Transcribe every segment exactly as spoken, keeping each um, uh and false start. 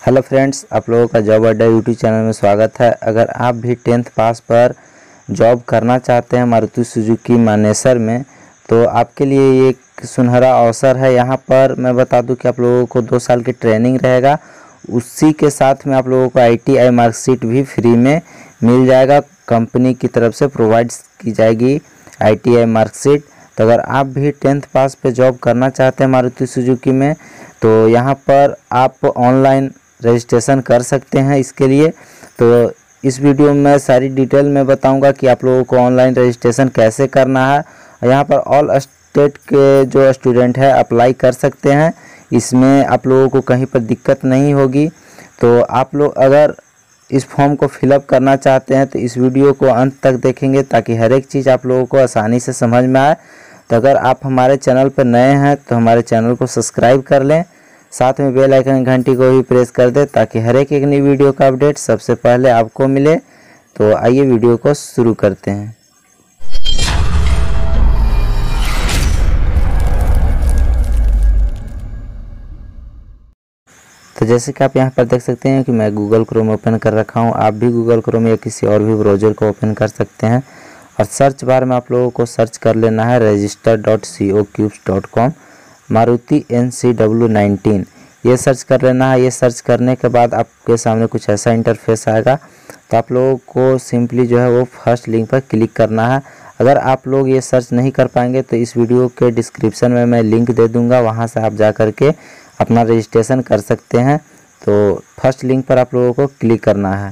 Hello friends, आप लोगों का जॉब अड्डा यूट्यूब चैनल में स्वागत है। अगर आप भी टेंथ पास पर जॉब करना चाहते हैं मारुति सुजुकी मानेसर में, तो आपके लिए ये एक सुनहरा अवसर है। यहाँ पर मैं बता दूं कि आप लोगों को दो साल की ट्रेनिंग रहेगा, उसी के साथ में आप लोगों को आई टी आई मार्कशीट भी फ्री में मिल जाएगा। कंपनी की तरफ से प्रोवाइड की जाएगी आई टी आई मार्कशीट। तो अगर आप भी टेंथ पास पे जॉब करना चाहते हैं मारुति सुजुकी में, तो यहाँ पर आप ऑनलाइन रजिस्ट्रेशन कर सकते हैं। इसके लिए तो इस वीडियो में सारी डिटेल में बताऊंगा कि आप लोगों को ऑनलाइन रजिस्ट्रेशन कैसे करना है। यहाँ पर ऑल स्टेट के जो स्टूडेंट है अप्लाई कर सकते हैं। इसमें आप लोगों को कहीं पर दिक्कत नहीं होगी। तो आप लोग अगर इस फॉर्म को फिलअप करना चाहते हैं तो इस वीडियो को अंत तक देखेंगे, ताकि हर एक चीज़ आप लोगों को आसानी से समझ में आए। तो अगर आप हमारे चैनल पर नए हैं तो हमारे चैनल को सब्सक्राइब कर लें, साथ में बेल आइकन घंटी को भी प्रेस कर दें, ताकि हर एक एक नई वीडियो का अपडेट सबसे पहले आपको मिले। तो आइए वीडियो को शुरू करते हैं। तो जैसे कि आप यहाँ पर देख सकते हैं कि मैं गूगल क्रोम ओपन कर रखा हूँ। आप भी गूगल क्रोम या किसी और भी ब्राउज़र को ओपन कर सकते हैं और सर्च बार में आप लोगों को सर्च कर लेना है register dot C O cubes dot com Maruti N C W nineteen, ये सर्च कर लेना है। ये सर्च करने के बाद आपके सामने कुछ ऐसा इंटरफेस आएगा। तो आप लोगों को सिंपली जो है वो फर्स्ट लिंक पर क्लिक करना है। अगर आप लोग ये सर्च नहीं कर पाएंगे तो इस वीडियो के डिस्क्रिप्शन में मैं लिंक दे दूंगा, वहाँ से आप जा कर के अपना रजिस्ट्रेशन कर सकते हैं। तो फर्स्ट लिंक पर आप लोगों को क्लिक करना है।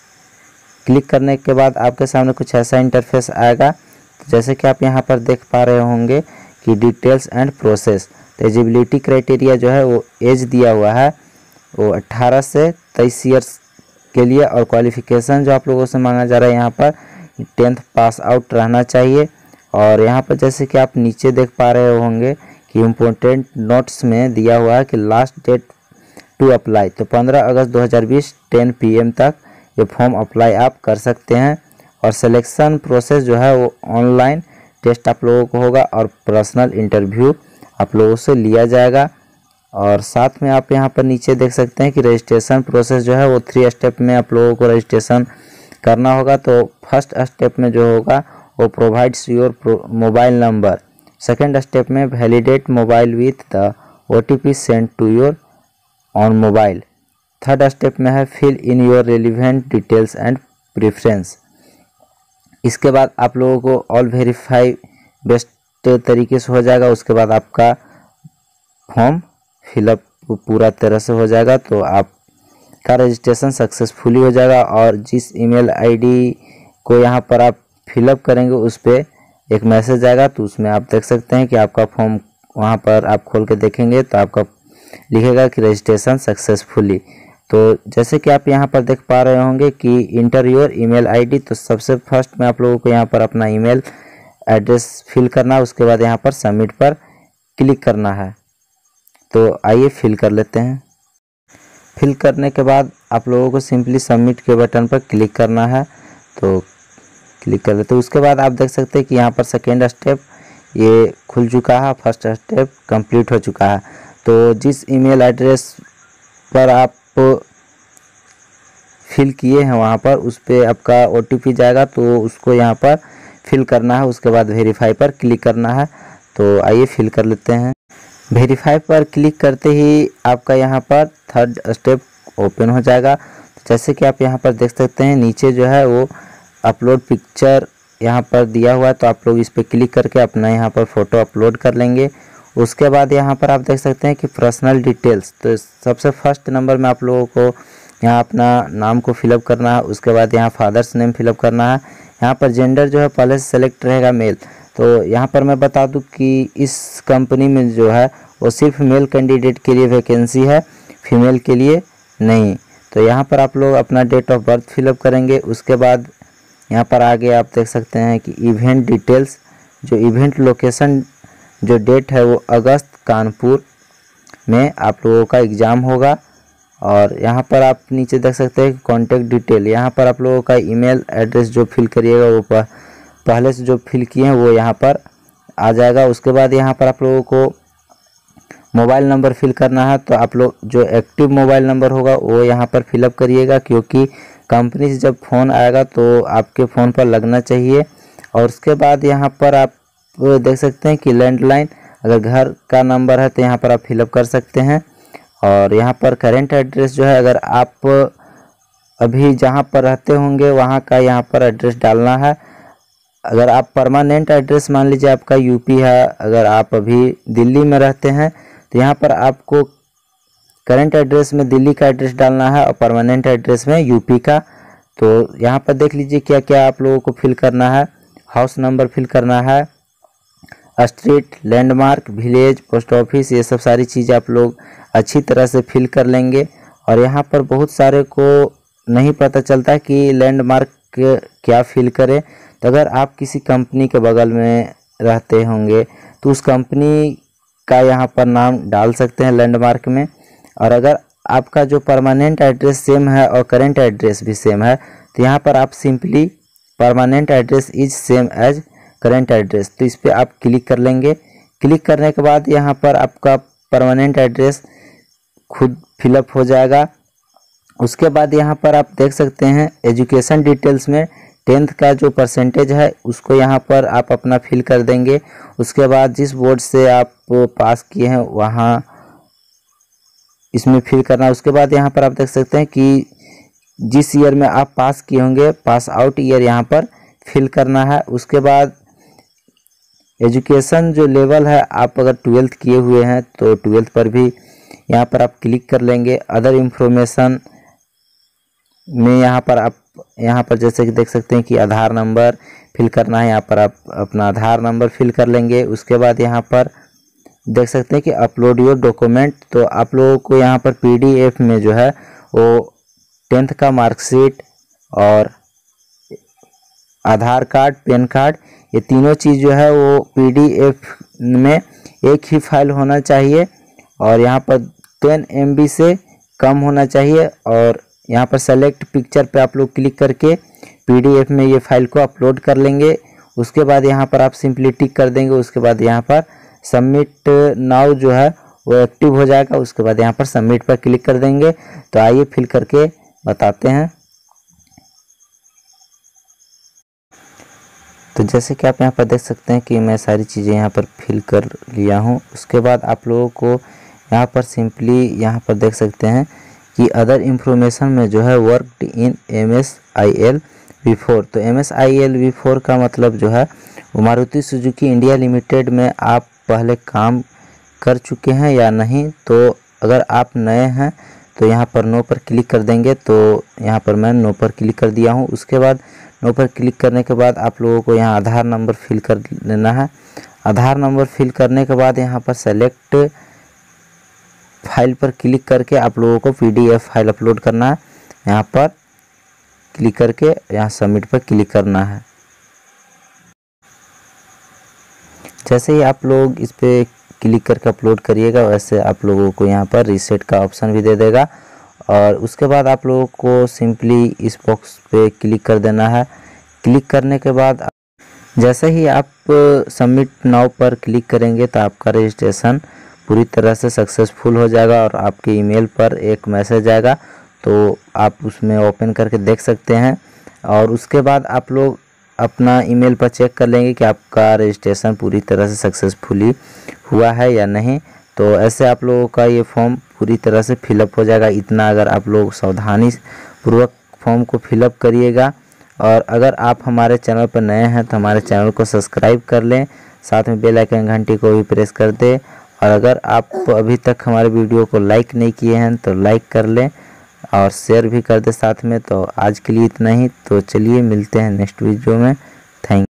क्लिक करने के बाद आपके सामने कुछ ऐसा इंटरफेस आएगा। तो जैसे कि आप यहाँ पर देख पा रहे होंगे कि डिटेल्स एंड प्रोसेस, तो एलिजिबिलिटी क्राइटेरिया जो है वो एज दिया हुआ है वो अट्ठारह से तेईस ईयर्स के लिए, और क्वालिफ़िकेशन जो आप लोगों से मांगा जा रहा है यहाँ पर टेंथ पास आउट रहना चाहिए। और यहाँ पर जैसे कि आप नीचे देख पा रहे होंगे कि इम्पोर्टेंट नोट्स में दिया हुआ है कि लास्ट डेट टू अप्लाई, तो पंद्रह अगस्त दो हज़ार बीस टेन पी एम तक ये फॉर्म अप्लाई आप कर सकते हैं। और सिलेक्शन प्रोसेस जो है वो ऑनलाइन टेस्ट आप लोगों को होगा और पर्सनल इंटरव्यू आप लोगों से लिया जाएगा। और साथ में आप यहाँ पर नीचे देख सकते हैं कि रजिस्ट्रेशन प्रोसेस जो है वो थ्री स्टेप में आप लोगों को रजिस्ट्रेशन करना होगा। तो फर्स्ट स्टेप में जो होगा वो provides your mobile number, second step में validate mobile with the O T P send to your own mobile, third step में है fill in your relevant details and preference. इसके बाद आप लोगों को ऑल वेरीफाई बेस्ट तरीके से हो जाएगा। उसके बाद आपका फॉर्म फिलअप पूरा तरह से हो जाएगा, तो आपका रजिस्ट्रेशन सक्सेसफुली हो जाएगा। और जिस ईमेल आईडी को यहाँ पर आप फिलअप करेंगे उस पर एक मैसेज आएगा, तो उसमें आप देख सकते हैं कि आपका फॉर्म वहाँ पर आप खोल के देखेंगे तो आपका लिखेगा कि रजिस्ट्रेशन सक्सेसफुली। तो जैसे कि आप यहाँ पर देख पा रहे होंगे कि इंटर योर ईमेल आईडी, तो सबसे फर्स्ट में आप लोगों को यहाँ पर अपना ईमेल एड्रेस फिल करना है। उसके बाद यहाँ पर सबमिट पर क्लिक करना है। तो आइए फिल कर लेते हैं। फिल करने के बाद आप लोगों को सिंपली सबमिट के बटन पर क्लिक करना है। तो क्लिक कर लेते हैं। उसके बाद आप देख सकते हैं कि यहाँ पर सेकेंड स्टेप ये खुल चुका है, फर्स्ट स्टेप कंप्लीट हो चुका है। तो जिस ईमेल एड्रेस पर आप फिल किए हैं वहाँ पर उस पर आपका ओ टी पी जाएगा, तो उसको यहाँ पर फिल करना है। उसके बाद वेरीफाई पर क्लिक करना है। तो आइए फिल कर लेते हैं। वेरीफाई पर क्लिक करते ही आपका यहाँ पर थर्ड स्टेप ओपन हो जाएगा। तो जैसे कि आप यहाँ पर देख सकते हैं नीचे जो है वो अपलोड पिक्चर यहाँ पर दिया हुआ है, तो आप लोग इस पर क्लिक करके अपना यहाँ पर फ़ोटो अपलोड कर लेंगे। उसके बाद यहाँ पर आप देख सकते हैं कि पर्सनल डिटेल्स, तो सबसे फर्स्ट नंबर में आप लोगों को यहाँ अपना नाम को फिलअप करना है। उसके बाद यहाँ फादर्स नेम फिलअप करना है। यहाँ पर जेंडर जो है पहले से सेलेक्ट रहेगा मेल। तो यहाँ पर मैं बता दूँ कि इस कंपनी में जो है वो सिर्फ मेल कैंडिडेट के लिए वैकेंसी है, फीमेल के लिए नहीं। तो यहाँ पर आप लोग अपना डेट ऑफ बर्थ फिलअप करेंगे। उसके बाद यहाँ पर आगे आप देख सकते हैं कि इवेंट डिटेल्स, जो इवेंट लोकेशन जो डेट है वो अगस्त कानपुर में आप लोगों का एग्ज़ाम होगा। और यहाँ पर आप नीचे देख सकते हैं कॉन्टैक्ट डिटेल, यहाँ पर आप लोगों का ईमेल एड्रेस जो फिल करिएगा वो पहले से जो फिल किए हैं वो यहाँ पर आ जाएगा। उसके बाद यहाँ पर आप लोगों को मोबाइल नंबर फिल करना है तो आप लोग जो एक्टिव मोबाइल नंबर होगा वो यहाँ पर फिलअप करिएगा, क्योंकि कंपनी से जब फ़ोन आएगा तो आपके फ़ोन पर लगना चाहिए। और उसके बाद यहाँ पर आप देख सकते हैं कि लैंडलाइन, अगर घर का नंबर है तो यहाँ पर आप फिलअप कर सकते हैं। और यहाँ पर करेंट एड्रेस जो है, अगर आप अभी जहाँ पर रहते होंगे वहाँ का यहाँ पर एड्रेस डालना है। अगर आप परमानेंट एड्रेस मान लीजिए आपका यूपी है, अगर आप अभी दिल्ली में रहते हैं तो यहाँ पर आपको करेंट एड्रेस में दिल्ली का एड्रेस डालना है और परमानेंट एड्रेस में यूपी का। तो यहाँ पर देख लीजिए क्या क्या आप लोगों को फिल करना है। हाउस नंबर फिल करना है, street, landmark, village, post office, ये सब सारी चीज़ें आप लोग अच्छी तरह से फिल कर लेंगे। और यहाँ पर बहुत सारे को नहीं पता चलता कि लैंडमार्क क्या फिल करें, तो अगर आप किसी कंपनी के बगल में रहते होंगे तो उस कंपनी का यहाँ पर नाम डाल सकते हैं लैंडमार्क में। और अगर आपका जो परमानेंट एड्रेस सेम है और करेंट एड्रेस भी सेम है तो यहाँ पर आप simply permanent address is same as current address, तो इस पर आप क्लिक कर लेंगे। क्लिक करने के बाद यहाँ पर आपका परमानेंट एड्रेस खुद फिलअप हो जाएगा। उसके बाद यहाँ पर आप देख सकते हैं एजुकेशन डिटेल्स में टेंथ का जो परसेंटेज है उसको यहाँ पर आप अपना फिल कर देंगे। उसके बाद जिस बोर्ड से आप पास किए हैं वहाँ इसमें फिल करना। उसके बाद यहाँ पर आप देख सकते हैं कि जिस ईयर में आप पास किए होंगे पास आउट ईयर यहाँ पर फिल करना है। उसके बाद एजुकेशन जो लेवल है, आप अगर ट्वेल्थ किए हुए हैं तो ट्वेल्थ पर भी यहाँ पर आप क्लिक कर लेंगे। अदर इंफॉर्मेशन में यहाँ पर आप यहाँ पर जैसे कि देख सकते हैं कि आधार नंबर फिल करना है, यहाँ पर आप अपना आधार नंबर फिल कर लेंगे। उसके बाद यहाँ पर देख सकते हैं कि अपलोड योर डॉक्यूमेंट, तो आप लोगों को यहाँ पर पीडीएफ में जो है वो टेंथ का मार्कशीट और आधार कार्ड, पैन कार्ड, ये तीनों चीज़ जो है वो पीडीएफ में एक ही फाइल होना चाहिए और यहाँ पर टेन एम बी से कम होना चाहिए। और यहाँ पर सेलेक्ट पिक्चर पे आप लोग क्लिक करके पीडीएफ में ये फाइल को अपलोड कर लेंगे। उसके बाद यहाँ पर आप सिंपली टिक कर देंगे। उसके बाद यहाँ पर सबमिट नाउ जो है वो एक्टिव हो जाएगा। उसके बाद यहाँ पर सबमिट पर क्लिक कर देंगे। तो आइए फिल करके बताते हैं। तो जैसे कि आप यहाँ पर देख सकते हैं कि मैं सारी चीज़ें यहाँ पर फिल कर लिया हूँ। उसके बाद आप लोगों को यहाँ पर सिंपली यहाँ पर देख सकते हैं कि अदर इंफॉर्मेशन में जो है worked in M S I L V four, तो M S I L V four का मतलब जो है वो मारुति सुजुकी इंडिया लिमिटेड में आप पहले काम कर चुके हैं या नहीं। तो अगर आप नए हैं तो यहाँ पर नो पर क्लिक कर देंगे। तो यहाँ पर मैं नो पर क्लिक कर दिया हूँ। उसके बाद नो पर क्लिक करने के बाद आप लोगों को यहाँ आधार नंबर फिल कर लेना है। आधार नंबर फिल करने के बाद यहाँ पर सेलेक्ट फाइल पर क्लिक करके आप लोगों को पीडीएफ फाइल अपलोड करना है। यहाँ पर क्लिक करके यहाँ सबमिट पर क्लिक करना है। जैसे ही आप लोग इस पर क्लिक करके अपलोड करिएगा वैसे आप लोगों को यहाँ पर रीसेट का ऑप्शन भी दे देगा। और उसके बाद आप लोगों को सिंपली इस बॉक्स पे क्लिक कर देना है। क्लिक करने के बाद जैसे ही आप सबमिट नाउ पर क्लिक करेंगे तो आपका रजिस्ट्रेशन पूरी तरह से सक्सेसफुल हो जाएगा और आपके ईमेल पर एक मैसेज आएगा, तो आप उसमें ओपन करके देख सकते हैं। और उसके बाद आप लोग अपना ईमेल पर चेक कर लेंगे कि आपका रजिस्ट्रेशन पूरी तरह से सक्सेसफुली हुआ है या नहीं। तो ऐसे आप लोगों का ये फॉर्म पूरी तरह से फिलअप हो जाएगा। इतना अगर आप लोग सावधानी पूर्वक फॉर्म को फिलअप करिएगा। और अगर आप हमारे चैनल पर नए हैं तो हमारे चैनल को सब्सक्राइब कर लें, साथ में बेल आइकन घंटी को भी प्रेस कर दें। और अगर आप अभी तक हमारे वीडियो को लाइक नहीं किए हैं तो लाइक कर लें और शेयर भी कर दें साथ में। तो आज के लिए इतना ही। तो चलिए मिलते हैं नेक्स्ट वीडियो में। थैंक